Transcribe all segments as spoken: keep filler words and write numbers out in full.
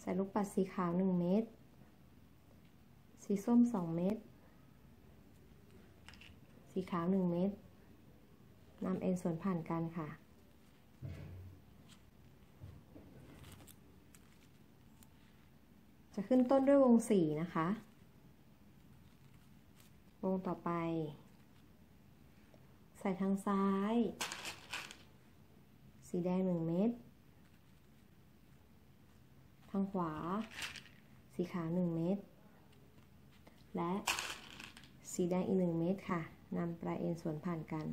ใส่ลูกปัดสีขาวหนึ่งเม็ดสีส้มสองเม็ดสีขาวหนึ่งเม็ดนำเอ็นส่วนผ่านกันค่ะจะขึ้นต้นด้วยวงสี่นะคะวงต่อไปใส่ทางซ้ายสีแดงหนึ่งเม็ดทางขวาสีขาวหนึ่งเม็ดและสีแดงอีกหนึ่งเม็ดค่ะนำปลายเอ็นส่วนผ่านกัน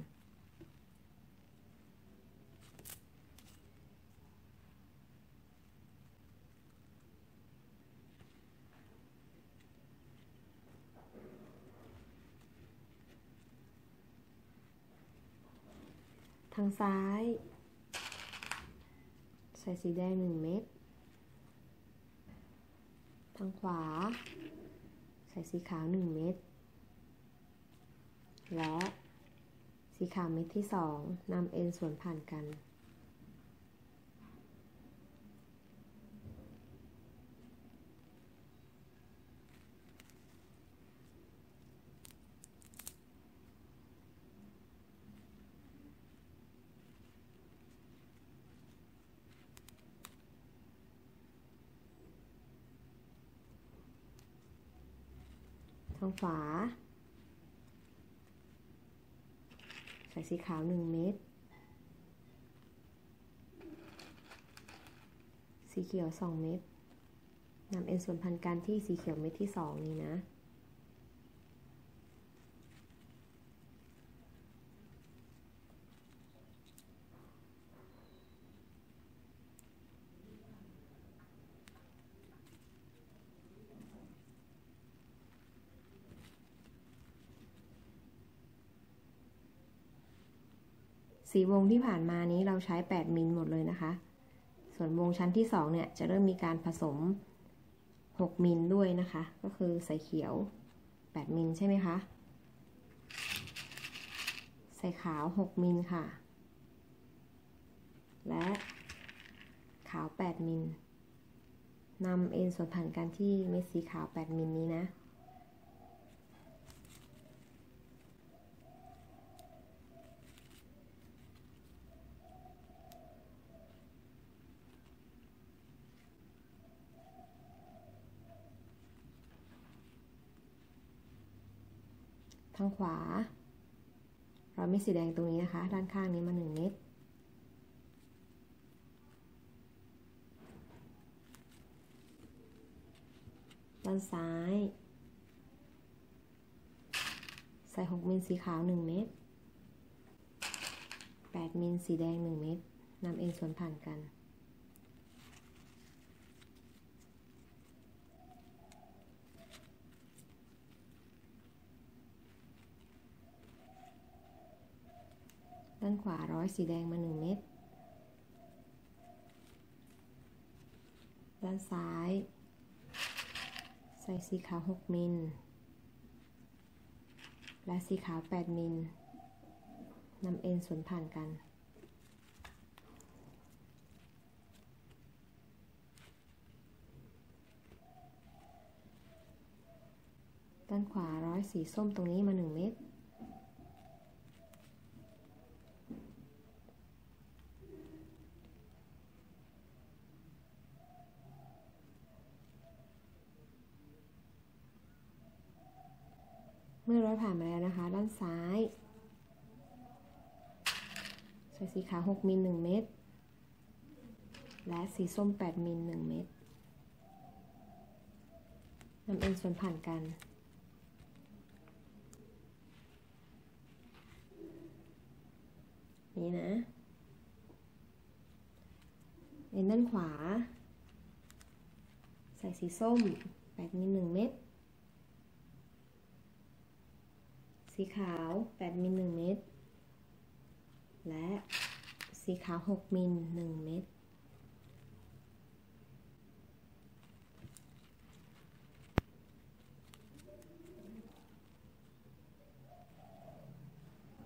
ทางซ้ายใส่สีแดงหนึ่งเม็ดทางขวาใส่สีขาวหนึ่งเม็ดและสีขาวเม็ดที่สองนำเอ็นส่วนผ่านกันทางขวาใส่สีขาวหนึ่งเม็ดสีเขียวสองเม็ดนำเอ็นส่วนพันกันที่สีเขียวเม็ดที่สองนี้นะสีวงที่ผ่านมานี้เราใช้แปดมิลหมดเลยนะคะส่วนวงชั้นที่สองเนี่ยจะเริ่มมีการผสมหกมิลด้วยนะคะก็คือใส่เขียวแปดมิลใช่ไหมคะใส่ขาวหกมิลค่ะและขาวแปดมิลนำเอ็นส่วนผ่านกันที่เม็ดสีขาวแปดมิลนี้นะทางขวาเราไม่สีแดงตรงนี้นะคะด้านข้างนี้มาหนึ่งเม็ดด้านซ้ายใส่หกมิลสีขาวหนึ่งเม็ดแปดมิลสีแดงหนึ่งเม็ดนำเอ็นส่วนผ่านกันด้านขวาร้อยสีแดงมาหนึ่งเม็ดด้านซ้ายใส่สีขาวหกมิลและสีขาวแปดมิลนำเอ็นส่วนผ่านกันด้านขวาร้อยสีส้มตรงนี้มาหนึ่งเม็ดเมื่อร้อยผ่านมาแล้วนะคะด้านซ้ายใส่สีขาวหกมิลหนึ่งเม็ดและสีส้มแปดมิลหนึ่งเม็ดนำเอ็นส่วนผ่านกันนี่นะเอ็นด้านขวาใส่สีส้มแปดมิลหนึ่งเม็ดสีขาวแปดมิลหนึ่งเม็ดและสีขาวหกมิลหนึ่งเม็ด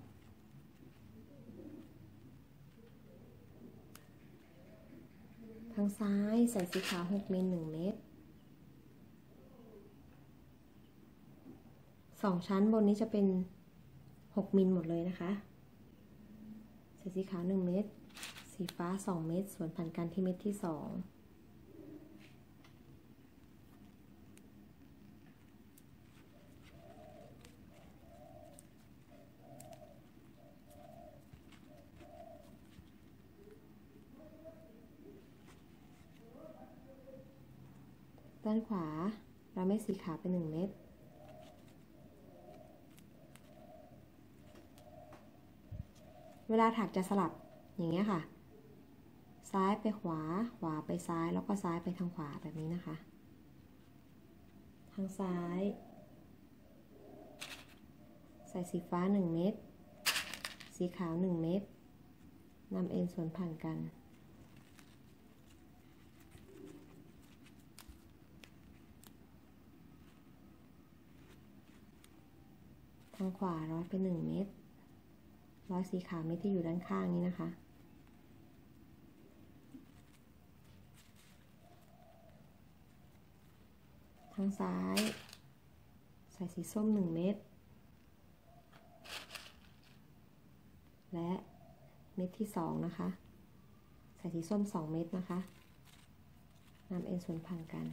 ททางซ้ายใส่สีขาวหกมิลหนึ่งเม็ดสองชั้นบนนี้จะเป็นหกมิลหมดเลยนะคะใส่สีขาวหนึ่งเม็ดสีฟ้าสองเม็ดส่วนผ่านกันที่เม็ดที่สองด้านขวาเราเม็ดสีขาวเป็นหนึ่งเม็ดเวลาถักจะสลับอย่างเงี้ยค่ะซ้ายไปขวาขวาไปซ้ายแล้วก็ซ้ายไปทางขวาแบบนี้นะคะทางซ้ายใส่สีฟ้าหนึ่งเม็ดสีขาวหนึ่งเม็ดนำเอ็นส่วนผ่านกันทางขวาร้อยเป็นหนึ่งเม็ดร้อยสีขาวเม็ดที่อยู่ด้านข้างนี้นะคะทางซ้ายใส่สีส้มหนึ่งเม็ดและเม็ดที่สองนะคะใส่สีส้มสองเม็ดนะคะนำเอ็นส่วนผ่านกัน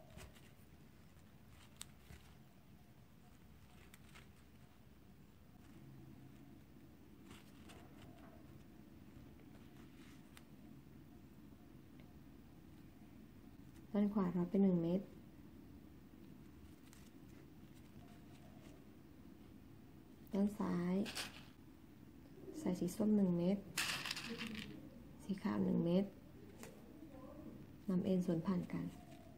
ด้านขวาร้อยเป็นหนึ่งเม็ดด้านซ้ายใส่สีส้มหนึ่งเม็ดสีขาวหนึ่งเม็ดนำเอ็นส่วนผ่านกัน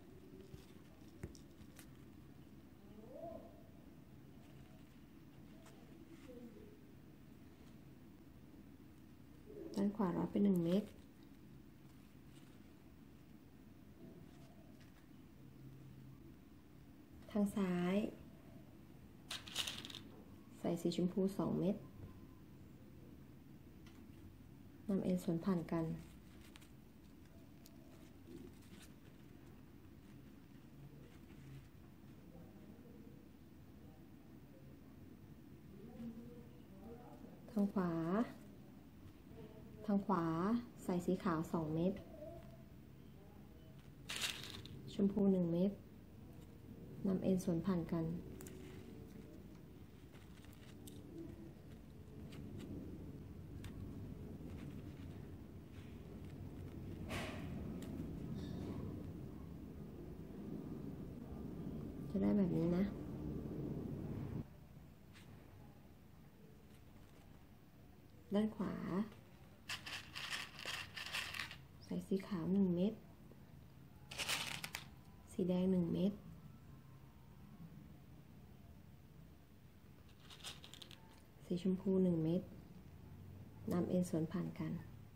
ด้านขวาร้อยเป็นหนึ่งเม็ดทางซ้ายใส่สีชมพูสองเม็ดนำเอ็นส่วนผ่านกันทางขวาทางขวาใส่สีขาวสองเม็ดชมพูหนึ่งเม็ดนำเอ็นส่วนผ่านกันจะได้แบบนี้นะด้านขวาใส่สีขาวหนึ่งเม็ดสีแดงหนึ่งเม็ดสีชมพูหนึ่งเม็ดนำเอ็นส่วนผ่านกัน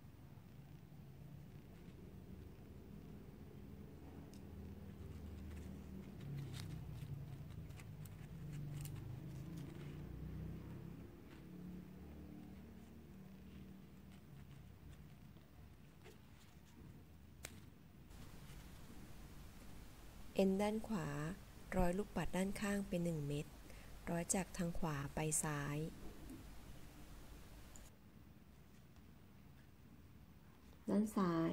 เอ็นด้านขวาร้อยลูกปัดด้านข้างเป็นหนึ่งเม็ดร้อยจากทางขวาไปซ้ายด้านซ้าย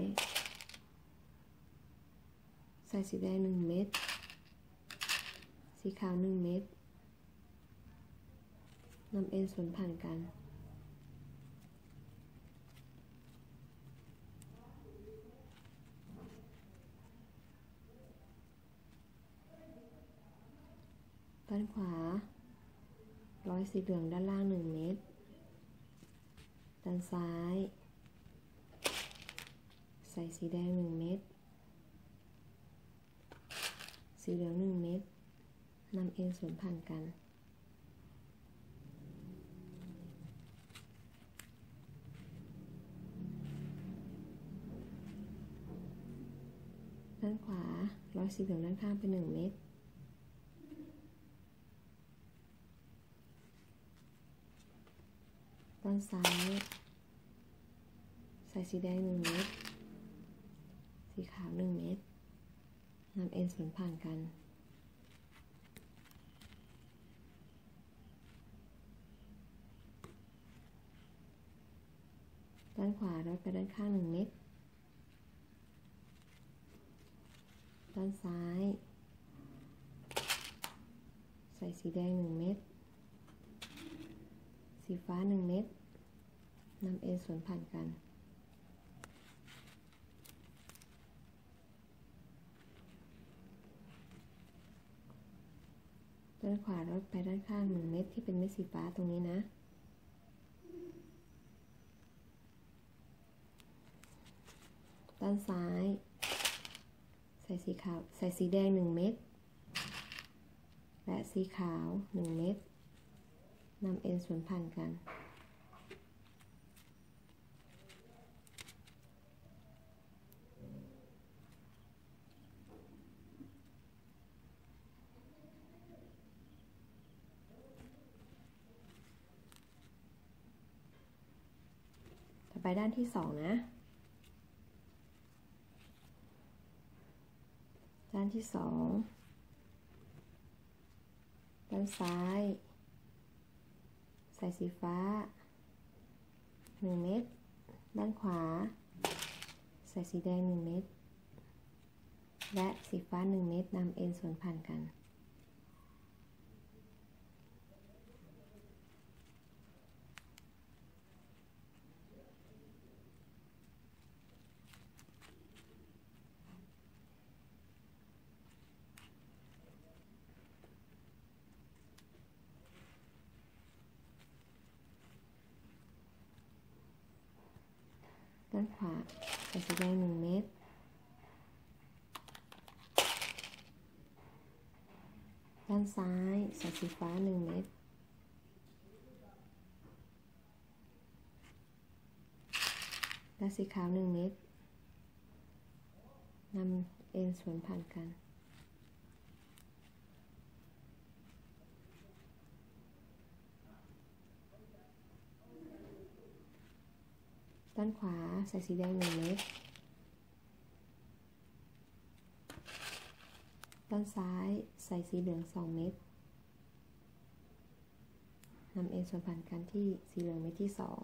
ใส่สีแดงหนึ่งเม็ดสีขาวหนึ่งเม็ดนำเอ็นส่วนผ่านกันด้านขวาร้อยสีเหลืองด้านล่างหนึ่งเม็ดด้านซ้ายใส่สีแดงหนึ่งเม็ดสีเหลืองหนึ่งเม็ดนำเอ็นส่วนผ่านกันด้านขวาร้อยสีเหลืองด้านข้างเป็นหนึ่งเม็ดด้านซ้ายใส่สีแดงหนึ่งเม็ดสีขาวหนึ่งเม็ดนำเอ็นส่วนผ่านกันด้านขวาลดไปด้านข้างหนึ่งเม็ดด้านซ้ายใส่สีแดงหนึ่งเม็ดสีฟ้าหนึ่งเม็ดนำเอ็นส่วนผ่านกันด้านขวาลดไปด้านข้างหนึ่งเม็ดที่เป็นเม็ดสีฟ้าตรงนี้นะด้านซ้ายใส่สีขาวใส่สีแดงหนึ่งเม็ดและสีขาวหนึ่งเม็ดนำเอ็นส่วนผ่านกันต่อไปด้านที่สองนะด้านที่สองด้านซ้ายใส่สีฟ้าหนึ่งเม็ดด้านขวาใส่สีแดงหนึ่งเม็ดและสีฟ้าหนึ่งเม็ดนำเอ็นส่วนผ่านกันด้านขวาใส่สีแดงหนึ่งเม็ดด้านซ้ายใส่สีฟ้าหนึ่งเม็ดและสีขาวหนึ่งเม็ดนำเอ็นส่วนผ่านกันด้านขวาใส่สีแดงหนึ่งเม็ดด้านซ้ายใส่สีเหลืองสองเม็ดนำเอ็นส่วนผ่านกันที่สีเหลืองเม็ดที่สอง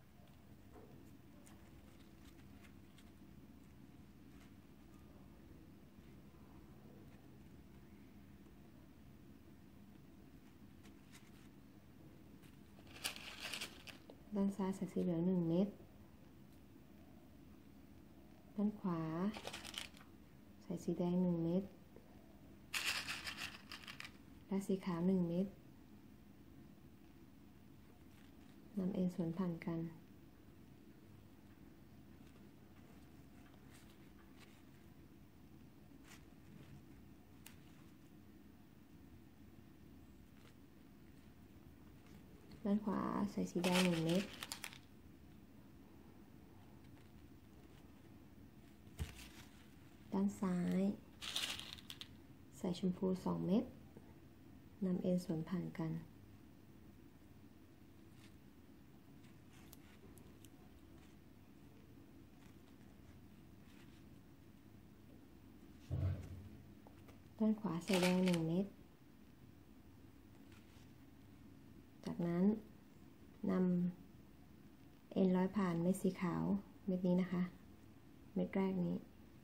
ด้านซ้ายใส่สีเหลืองหนึ่งเม็ดด้านขวาใส่สีแดงหนึ่งเม็ดและสีขาวหนึ่งเม็ดนำเอ็นส่วนผ่านกันด้านขวาใส่สีแดงหนึ่งเม็ดด้านซ้ายใส่ชมพูสองเม็ดนำเอ็นส่วนผ่านกันด้านขวาใส่แดงหนึ่งเม็ดจากนั้นนำเอ็นร้อยผ่านเม็ดสีขาวเม็ดนี้นะคะเม็ดแรกนี้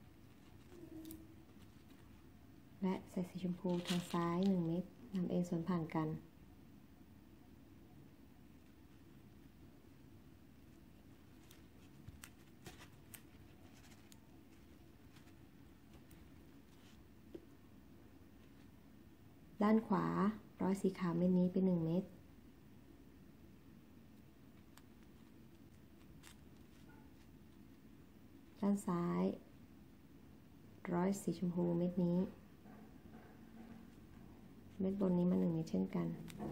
และใส่สีชมพูทางซ้ายหนึ่งเม็ดนำเอ็นส่วนผ่านกันด้านขวาร้อยสีขาวเม็ดนี้เป็นหนึ่งเม็ดด้านซ้ายร้อยสีชมพูเม็ดนี้เม็ดบนนี้มาหนึ่งเม็ดเช่นกัน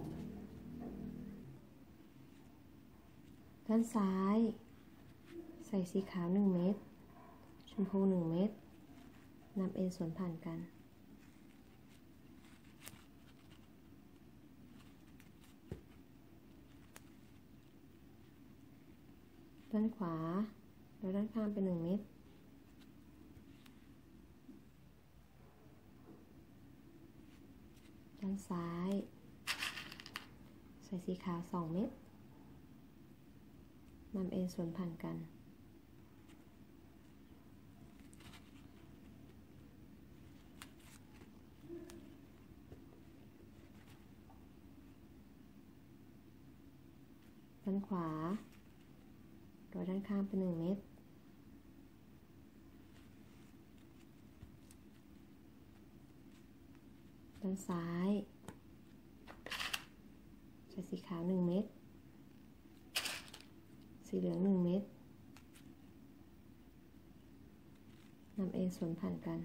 ด้านซ้ายใส่สีขาวหนึ่งเม็ดชมพูหนึ่งเม็ดนำเอ็นส่วนผ่านกันด้านขวาแล้วด้านข้างเป็นหนึ่งเม็ดานซ้ายใส่สีขาวสองเม็ดนำเอ็นส่วนผ่านกันด้านขวาโดยด้านข้างเป็นหนึ่งเม็ดด้านซ้ายใส่สีขาวหนึ่งเม็ดสีเหลืองหนึ่งเม็ดนำเอ็นส่วนผ่านกัน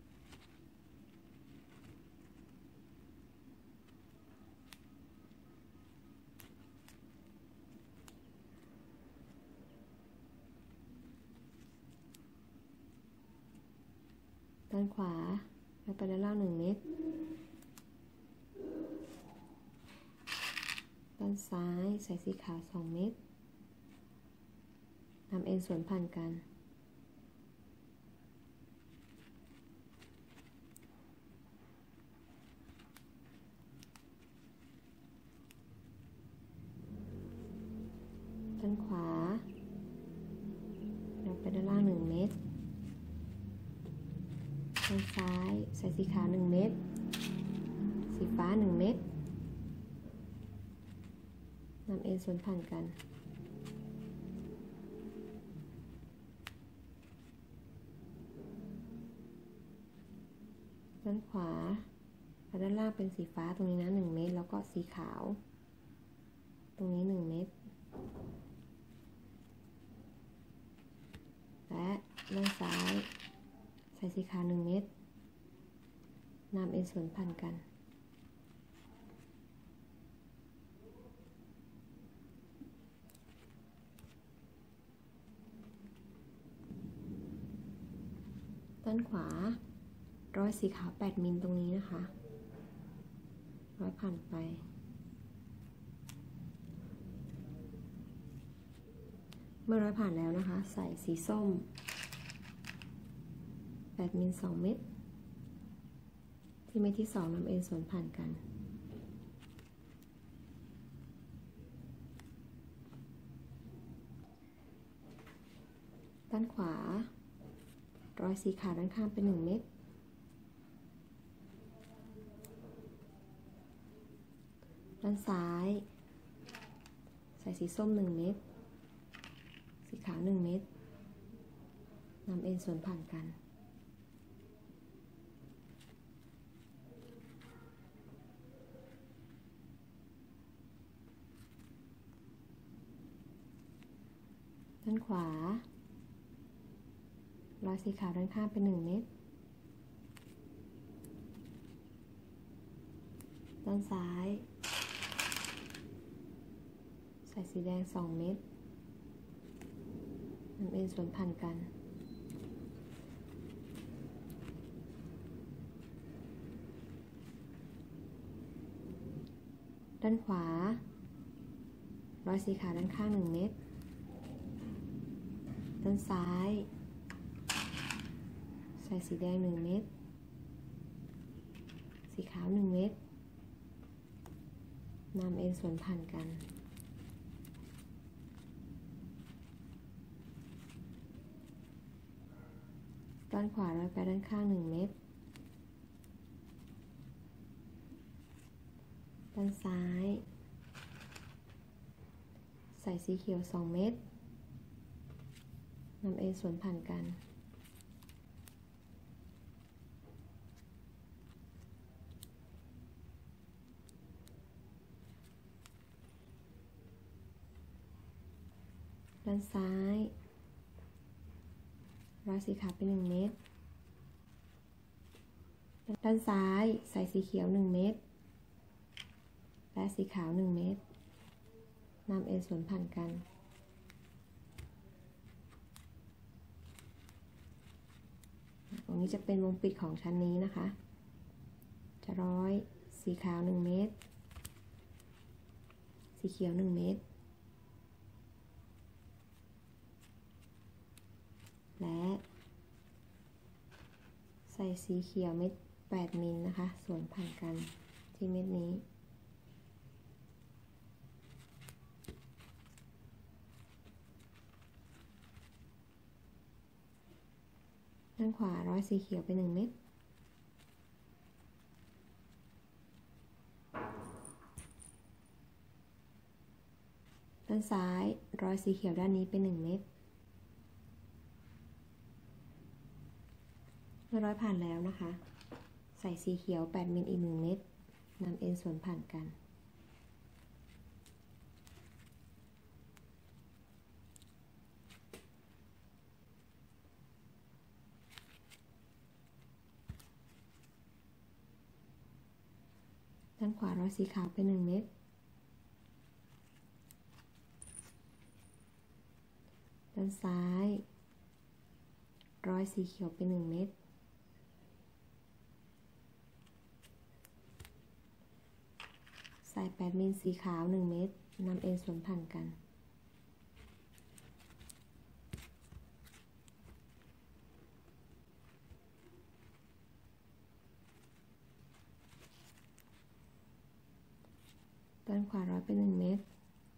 ด้านขวาแล้วไปด้านล่างหนึ่งเม็ดด้านซ้ายใส่สีขาวสองเม็ดนำเอ็นส่วนผ่านกันด้านขวาแล้วไปด้านล่างหนึ่งเม็ดด้านซ้ายใส่สีขาวหนึ่งเม็ดสีฟ้าหนึ่งเม็ดนำเอ็นส่วนผ่านกันด้านขวาและด้านล่างเป็นสีฟ้าตรงนี้นะหนึ่งเม็ดแล้วก็สีขาวตรงนี้หนึ่งเม็ดและด้านซ้ายใส่สีขาวหนึ่งเม็ดนำเอ็นส่วนผ่านกันด้านขวาร้อยสีขาวแปดมิลตรงนี้นะคะร้อยผ่านไปเมื่อร้อยผ่านแล้วนะคะใส่สีส้มแปดมิลสองเม็ดที่เม็ดที่สองนำเอ็นส่วนผ่านกันด้านขวาร้อยสีขาวด้านข้างเป็นหนึ่งเม็ดด้านซ้ายใส่สีส้มหนึ่งเม็ดสีขาวหนึ่งเม็ดนำเอ็นส่วนผ่านกันด้านขวาร้อยสีขาวด้านข้างเป็นหนึ่งเม็ดด้านซ้ายใส่สีแดงสองเม็ดนำเอ็นส่วนผ่านกันด้านขวาร้อยสีขาวด้านข้างหนึ่งเม็ดด้านซ้ายใส่สีแดงหนึ่งเม็ดสีขาวหนึ่งเม็ดนำเอ็นส่วนผ่านกันด้านขวาร้อยไปด้านข้างหนึ่งเม็ดด้านซ้ายใส่สีเขียวสองเม็ดนำเอ็นส่วนผ่านกันด้านซ้ายร้อยสีขาวเป็นหนึ่งเม็ดด้านซ้ายใส่สีเขียวหนึ่งเม็ดและสีขาวหนึ่งเม็ดนำเอ็นส่วนผ่านกันตรงนี้จะเป็นวงปิดของชั้นนี้นะคะจะร้อยสีขาวหนึ่งเม็ดสีเขียวหนึ่งเม็ดและใส่สีเขียวเม็ดแปดมิลนะคะส่วนผ่านกันที่เม็ดนี้ด้านขวาร้อยสีเขียวไปหนึ่งเม็ดด้านซ้ายร้อยสีเขียวด้านนี้ไปหนึ่งเม็ดเมื่อร้อยผ่านแล้วนะคะใส่สีเขียวแปดมิลอีกหนึ่งเม็ดนำเอ็นส่วนผ่านกันด้านขวาร้อยสีขาวไปหนึ่งเม็ดด้านซ้ายร้อยสีเขียวไปหนึ่งเม็ดใส่แปดมิลสีขาวหนึ่งเม็ดนำเอ็นส่วนผ่านกันด้านขวาร้อยไปหนึ่งเม็ด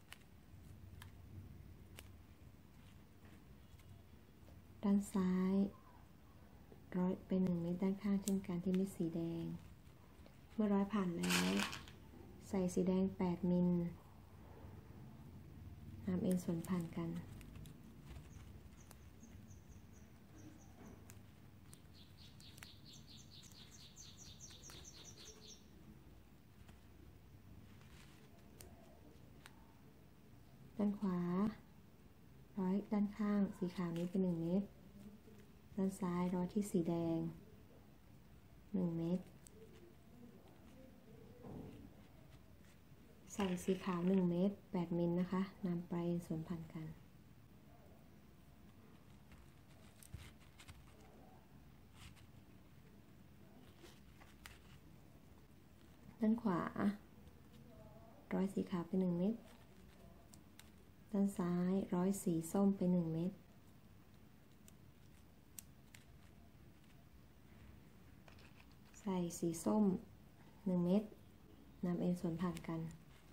ด้านซ้ายร้อยไปหนึ่งเม็ดด้านข้างเช่นกันที่เม็ดสีแดงเมื่อร้อยผ่านแล้วใส่สีแดงแปดมิลนำเอ็นส่วนผ่านกันด้านขวาร้อยด้านข้างสีขาวนี้เป็นหนึ่งเม็ดด้านซ้ายร้อยที่สีแดงหนึ่งเม็ดใส่สีขาวหนึ่งเม็ดแปดมิลนะคะนำไปส่วนผ่านกันด้านขวาร้อยสีขาวไปหนึ่งเม็ดด้านซ้ายร้อยสีส้มไปหนึ่งเม็ดใส่สีส้มหนึ่งเม็ดนำเอ็นส่วนผ่านกัน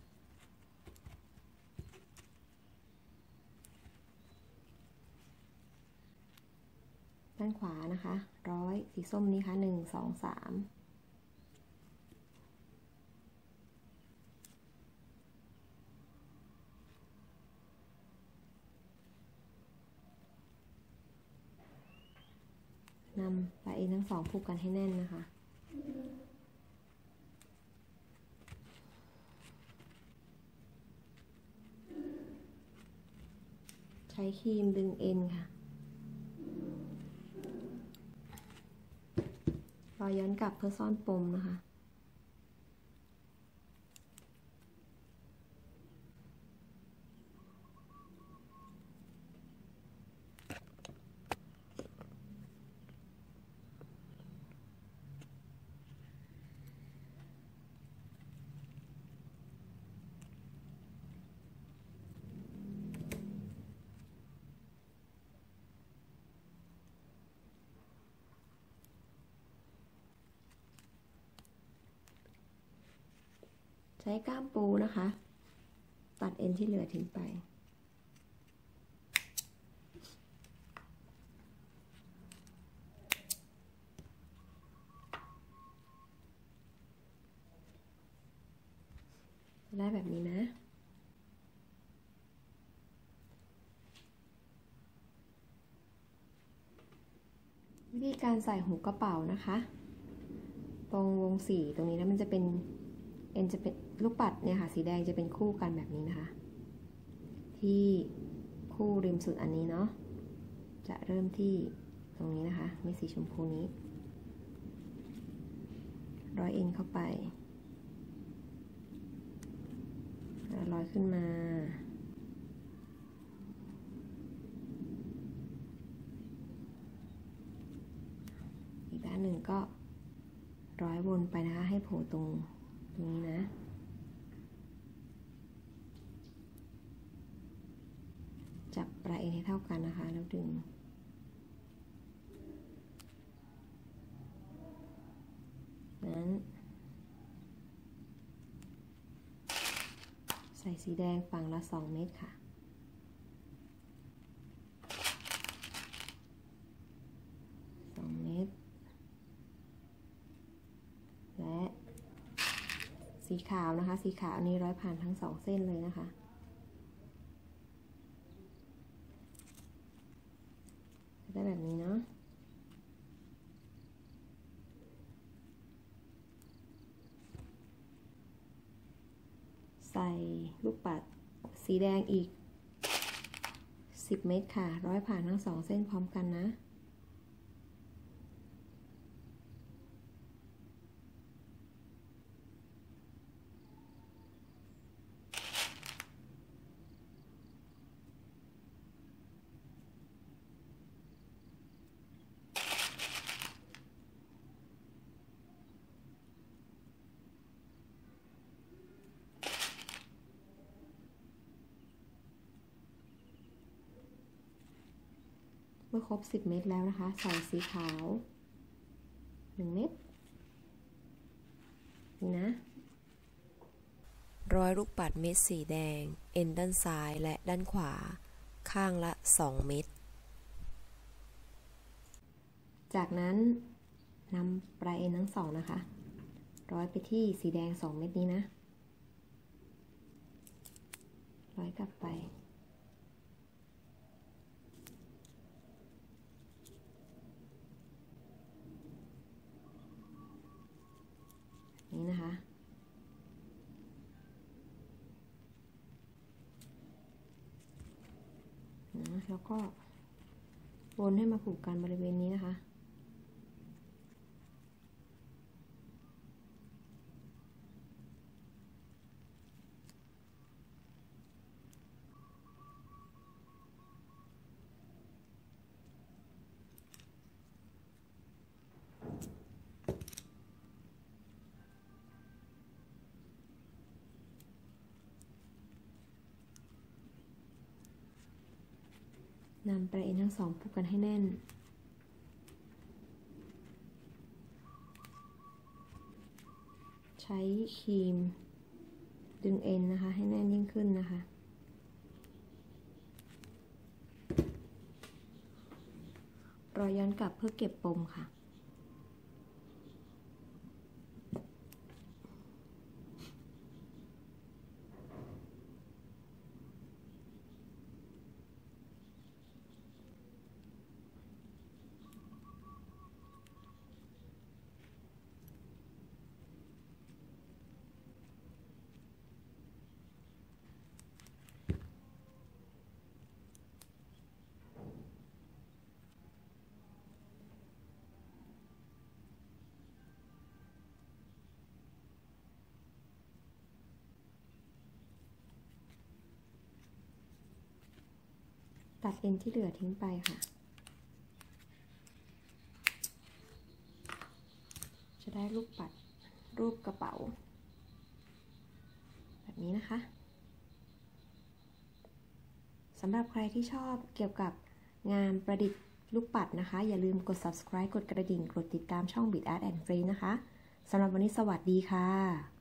ด้านขวานะคะร้อยสีส้มนี้ค่ะหนึ่งสองสามนำปลายเอ็นทั้งสองผูกกันให้แน่นนะคะใช้ครีมดึงเอ็นค่ะรอยย้อนกลับเพื่อซ่อนปมนะคะใช้ก้ามปูนะคะตัดเอ็นที่เหลือทิ้งไปได้แบบนี้นะวิธีการใส่หูกระเป๋านะคะตรงวงสี่ตรงนี้นะมันจะเป็นเอ็นจะเป็นลูกปัดเนี่ยค่ะสีแดงจะเป็นคู่กันแบบนี้นะคะที่คู่ริมสุดอันนี้เนาะจะเริ่มที่ตรงนี้นะคะมีสีชมพูนี้ร้อยเอ็นเข้าไปร้อยขึ้นมาอีกด้านหนึ่งก็ร้อยวนไปนะคะให้โผล่ตรงตรงนี้นะจับปลายเอ็นให้เท่ากันนะคะแล้วดึงนั้นส่สีแดงฝั่งละสองเม็ดค่ะสองเม็ดและสีขาวนะคะสีขาวนี้ร้อยผ่านทั้งสองเส้นเลยนะคะได้แบบนี้เนาะใส่ลูกปัดสีแดงอีกสิบเม็ดค่ะร้อยผ่านทั้งสองเส้นพร้อมกันนะเมื่อครบสิบเม็ดแล้วนะคะใส่สีขาวหนึ่งเม็ดนี่นะร้อยลูกปัดเม็ดสีแดงเอ็นด้านซ้ายและด้านขวาข้างละสองเม็ดจากนั้นนำปลายเอ็นทั้งสองนะคะร้อยไปที่สีแดงสองเม็ดนี้นะร้อยกลับไปนี่นะคะนะแล้วก็วนให้มาผูกกันบริเวณนี้นะคะนำปลายเอ็นทั้งสองผูกกันให้แน่นใช้ครีมดึงเอ็นนะคะให้แน่นยิ่งขึ้นนะคะรอยย้อนกลับเพื่อเก็บปมค่ะตัดเอ็นที่เหลือทิ้งไปค่ะจะได้ลูกปัดรูปกระเป๋าแบบนี้นะคะสำหรับใครที่ชอบเกี่ยวกับงานประดิษฐ์ลูกปัดนะคะอย่าลืมกด ซับสไครบ์ กดกระดิ่งกดติดตามช่อง Bit Art and Free นะคะสำหรับวันนี้สวัสดีค่ะ